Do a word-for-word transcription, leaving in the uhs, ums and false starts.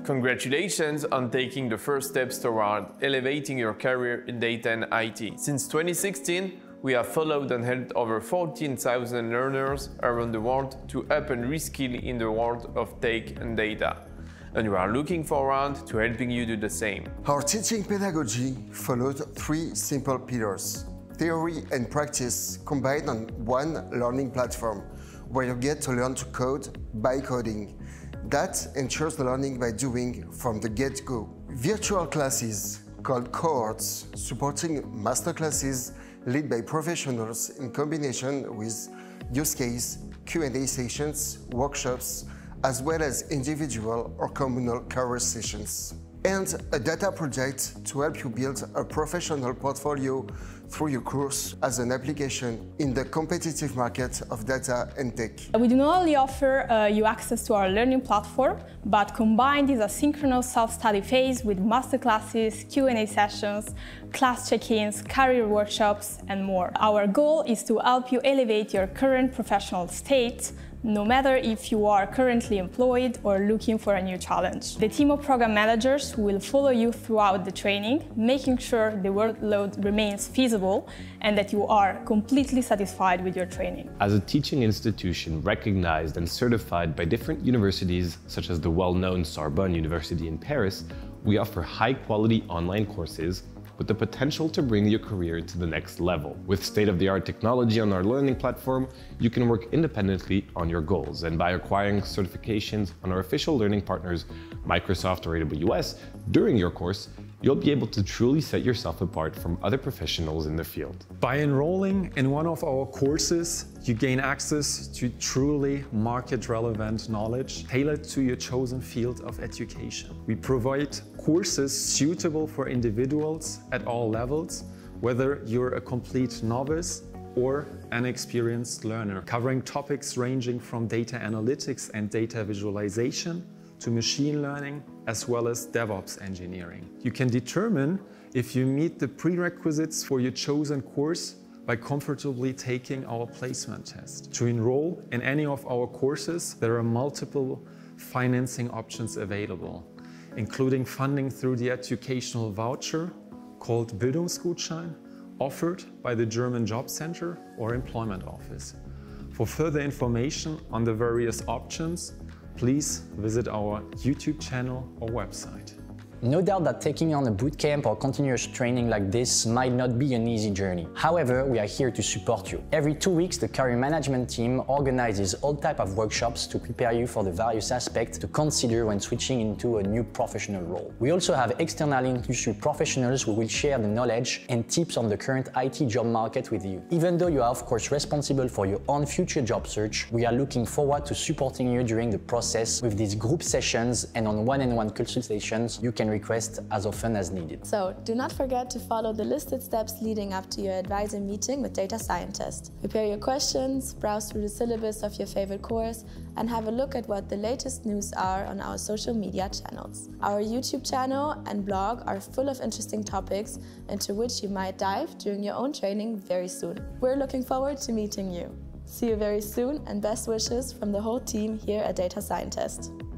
Congratulations on taking the first steps toward elevating your career in data and I T. Since twenty sixteen, we have followed and helped over fourteen thousand learners around the world to up and reskill in the world of tech and data. And we are looking forward to helping you do the same. Our teaching pedagogy followed three simple pillars: theory and practice combined on one learning platform, where you get to learn to code by coding. That ensures the learning by doing from the get-go. Virtual classes called cohorts, supporting masterclasses led by professionals in combination with use case, Q and A sessions, workshops, as well as individual or communal career sessions. And a data project to help you build a professional portfolio through your course as an application in the competitive market of data and tech. We do not only offer uh, you access to our learning platform, but combine this asynchronous self-study phase with masterclasses, Q and A sessions, class check-ins, career workshops, and more. Our goal is to help you elevate your current professional state, no matter if you are currently employed or looking for a new challenge. The team of program managers will follow you throughout the training, making sure the workload remains feasible and that you are completely satisfied with your training. As a teaching institution recognized and certified by different universities, such as the well-known Sorbonne University in Paris, we offer high-quality online courses with the potential to bring your career to the next level. With state-of-the-art technology on our learning platform, you can work independently on your goals, and by acquiring certifications on our official learning partners, Microsoft or A W S, during your course, you'll be able to truly set yourself apart from other professionals in the field. By enrolling in one of our courses, you gain access to truly market-relevant knowledge tailored to your chosen field of education. We provide courses suitable for individuals at all levels, whether you're a complete novice or an experienced learner, covering topics ranging from data analytics and data visualization to machine learning, as well as DevOps engineering. You can determine if you meet the prerequisites for your chosen course by comfortably taking our placement test. To enroll in any of our courses, there are multiple financing options available, including funding through the educational voucher called Bildungsgutschein, offered by the German Job Center or Employment Office. For further information on the various options, please visit our YouTube channel or website. No doubt that taking on a bootcamp or continuous training like this might not be an easy journey. However, we are here to support you. Every two weeks, the career management team organizes all types of workshops to prepare you for the various aspects to consider when switching into a new professional role. We also have external industry professionals who will share the knowledge and tips on the current I T job market with you. Even though you are of course responsible for your own future job search, we are looking forward to supporting you during the process with these group sessions and on one-on-one consultations you can request as often as needed. So do not forget to follow the listed steps leading up to your advisor meeting with DataScientest. Prepare your questions, browse through the syllabus of your favorite course, and have a look at what the latest news are on our social media channels. Our YouTube channel and blog are full of interesting topics into which you might dive during your own training very soon. We're looking forward to meeting you. See you very soon, and best wishes from the whole team here at DataScientest.